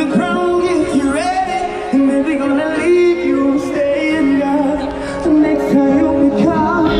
the crown, get you ready. And maybe gonna leave you staying down. So next time you become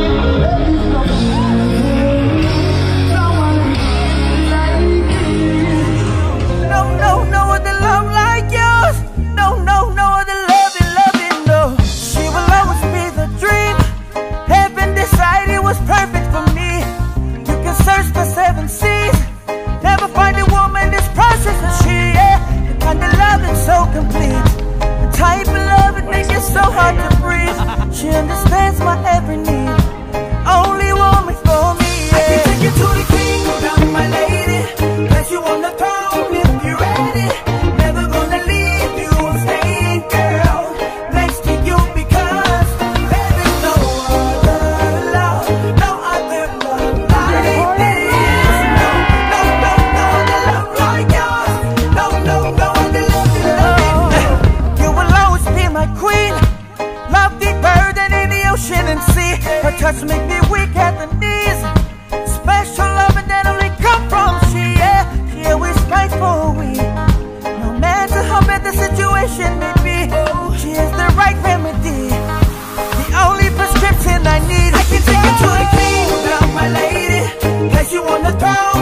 no other love like yours. No other loving, no. She will always be the dream. Heaven decided it was perfect for me. You can search the 7 seas, never find a woman as precious as she, yeah. The kind of love that's so complete, the type of love that makes it so hard to breathe. She understands my every need, only woman for me, yeah. I can take you to the kingdom, my lady. Place you on the throne if you're ready. Never gonna leave you, I'm staying, girl, next to you, because there is no other love, no other love like this. No other love like yours. No other love. You will always be my queen. Love deeper than in the ocean and sea. Her touch make me weak at the knees. Special loving that only come from she, yeah. She always fight for we. No matter how bad the situation may be, she is the right remedy, the only prescription I need. I can take you to the kingdom, my lady. Place you on the throne.